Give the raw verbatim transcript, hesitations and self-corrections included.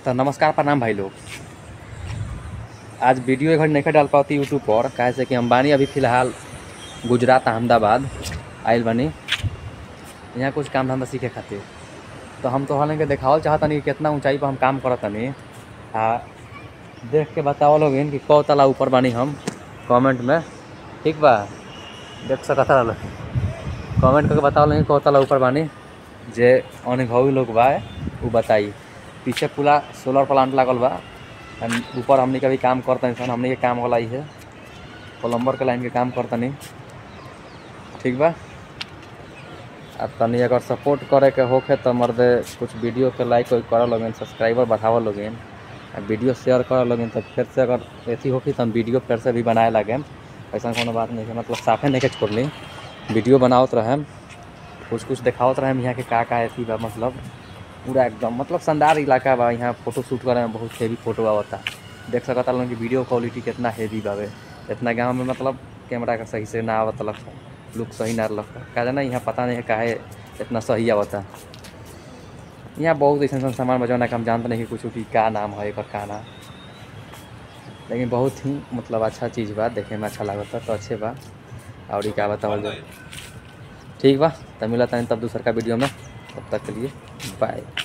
तो नमस्कार प्रणाम भाई लोग। आज वीडियो एक घड़ी नहीं डाल पाती यूट्यूब पर, काहे से कि हम बानी अभी फ़िलहाल गुजरात अहमदाबाद आइल बानी यहाँ कुछ काम धंधा सीखे खातिर। तो हम तो हालांकि देखावल चाहतनी कि कितना ऊंचाई पर हम काम करतनी। हाँ, देख के बताओ लोग कि कौ तला ऊपर बानी हम, कमेंट में। ठीक बा, देख सकता लोग, कमेंट करके बताओ लोग कौ तला ऊपर बानी। जे अनुभवी लोग बा वो बताई। पीछे पूरा सोलर प्लांट लागल बा, ऊपर हमने का भी काम करतनी सन। हमने के काम वाला ही है, प्लम्बर के लाइन के काम करतनी। ठीक बा, अब तनी अगर सपोर्ट करे के होखे तो मर्दे कुछ वीडियो के लाइक कोई कर लोगन, सब्सक्राइबर बढ़ावा लोगन, वीडियो शेयर कर लोगन। तो फिर से अगर ऐसी होगी तो हम वीडियो फिर से भी बनाए लगे। ऐसा कोनो बात नहीं है, मतलब साफे नहीं के छोड़नी, वीडियो बनावत रहे, कुछ कुछ दिखावत रहे यहाँ के का का ऐसी बा। मतलब पूरा एकदम मतलब शानदार इलाका बा। यहाँ फोटो शूट करे में बहुत हेवी फोटो आवता। देख सकता लोग कि वीडियो क्वालिटी कितना हेवी बावे। इतना गाँव में मतलब कैमरा का सही से ना आवत लगता, लुक सही ना लगता का जाना। यहाँ पता नहीं है काहे इतना सही आवता। यहाँ बहुत ऐसा सामान बजाना का हम जानते नहीं कुछ कि का नाम है एक का नाम, लेकिन बहुत ही मतलब अच्छा चीज़ बा, देखे में अच्छा लगता तो अच्छे बा। और क्या बताओ जाए। ठीक बा, तब मिला था तब दूसरा का वीडियो में, तब तक के लिए बाय।